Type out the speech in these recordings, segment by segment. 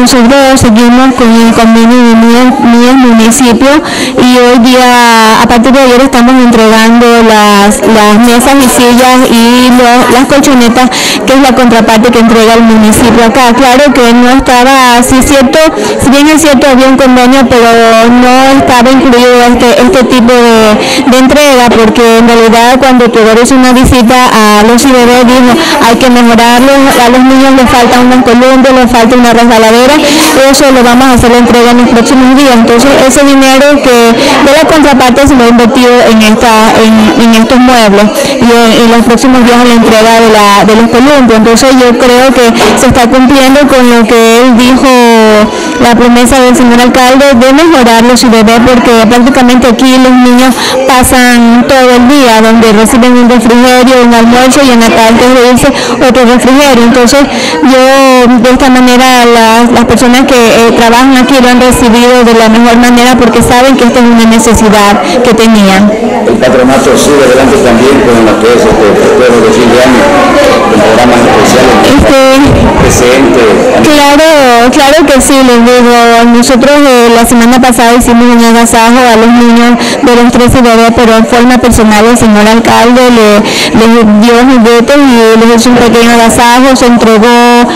nosotros seguimos con el convenio de MIES municipio y hoy día, a partir de ayer, estamos entregando las mesas y sillas y las colchonetas, que es la contraparte que entrega el municipio acá. Claro que no estaba, si bien es cierto, había un convenio, pero no estaba incluido este tipo de entrega, porque en realidad cuando tú eres una visita a los bebés, dijo, hay que mejorarlos, a los niños les falta unos columpios, les falta una resbaladera, eso lo vamos a hacer la entrega en los próximos días. Entonces ese dinero que de la contraparte se lo ha invertido en estos muebles y en los próximos días en la entrega de los columpios. Entonces yo creo que se está cumpliendo con lo que él dijo, la promesa del señor alcalde de mejorar los bebés, porque prácticamente aquí los niños pasan todo el día, donde reciben un refrigerio, un almuerzo y en la tarde de irse otro refrigerio. Entonces yo de esta manera las personas que trabajan aquí lo han recibido de la mejor manera, porque saben que esta es una necesidad que tenían. El patronato sigue adelante también con lo que es el festejo de fin de año, con programas especiales presente. Claro que sí, les digo, nosotros la semana pasada hicimos un agasajo a los niños de los 13 bebés, pero en forma personal el señor alcalde les dio juguetes y les hizo un pequeño agasajo, se entregó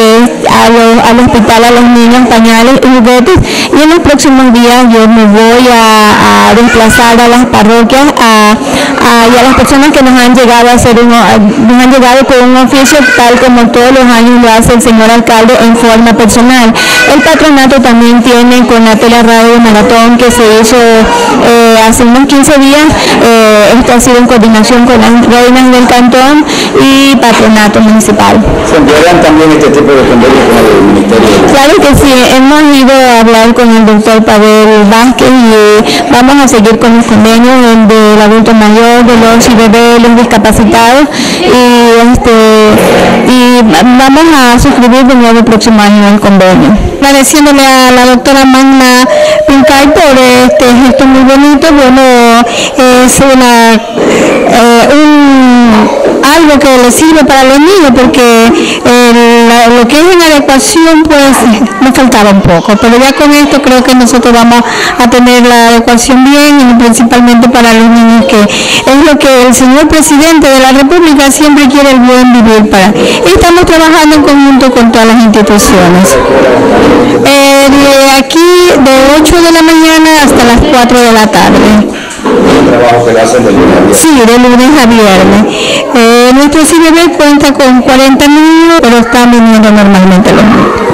al hospital a los niños pañales y juguetes, y en los próximos días yo me voy a desplazar a las parroquias y a las personas que nos han llegado con un oficio, tal como todos los años lo hace el señor alcalde en forma personal. El patronato también tiene con la teleradio maratón que se hizo hace unos 15 días, esto ha sido en coordinación con las reinas del cantón y patronato municipal. ¿Se enviarán también este tipo de convenios con el ministerio? Claro que sí, hemos ido a hablar con el doctor Pavel Vázquez y vamos a seguir con los convenios del adulto mayor, de los bebés, los discapacitados y vamos a suscribir de nuevo el próximo año el convenio. Agradeciéndole a la doctora Magna Pincay por este gesto muy bonito. Bueno, es algo que le sirve para los niños, porque lo que es en adecuación pues nos faltaba un poco, pero ya con esto creo que nosotros vamos a tener la adecuación bien, y principalmente para los niños, que es lo que el señor presidente de la República siempre quiere, el buen vivir para. Y estamos trabajando en conjunto con todas las instituciones. De aquí de 8 de la mañana hasta las 4 de la tarde. ¿El trabajo que hacen de lunes a viernes? Sí, de lunes a viernes. Nuestro CIBB cuenta con 40 niños, pero están viniendo normalmente los niños.